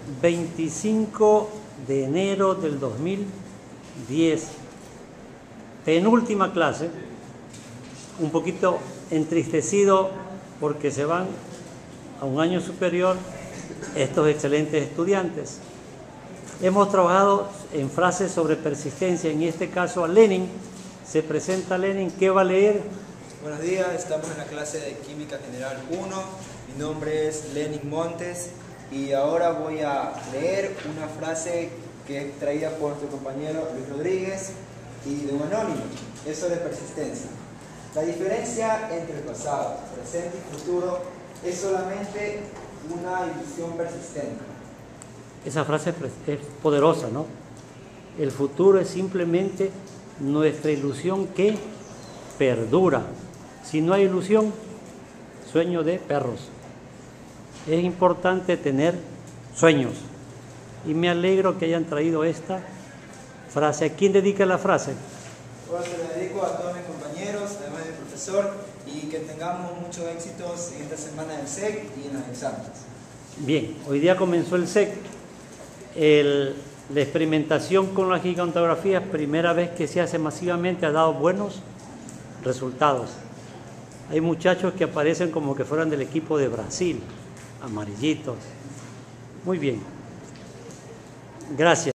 25 de enero del 2010, penúltima clase, un poquito entristecido porque se van a un año superior estos excelentes estudiantes. Hemos trabajado en frases sobre persistencia, en este caso a Lenin. Se presenta Lenin. ¿Qué va a leer? Buenos días, estamos en la clase de Química General 1. Mi nombre es Lenin Montes y ahora voy a leer una frase que es traída por nuestro compañero Luis Rodríguez y de un anónimo. Es sobre persistencia. La diferencia entre el pasado, presente y futuro es solamente una ilusión persistente. Esa frase es poderosa, ¿no? El futuro es simplemente nuestra ilusión que perdura. Si no hay ilusión, sueño de perros. Es importante tener sueños. Y me alegro que hayan traído esta frase. ¿A quién dedica la frase? Ahora se la dedico a todos mis compañeros, además del profesor, y que tengamos muchos éxitos en esta semana del SEC y en los exámenes. Bien, hoy día comenzó el SEC. La experimentación con la gigantografía, primera vez que se hace masivamente, ha dado buenos resultados. Hay muchachos que aparecen como que fueran del equipo de Brasil, amarillitos. Muy bien. Gracias.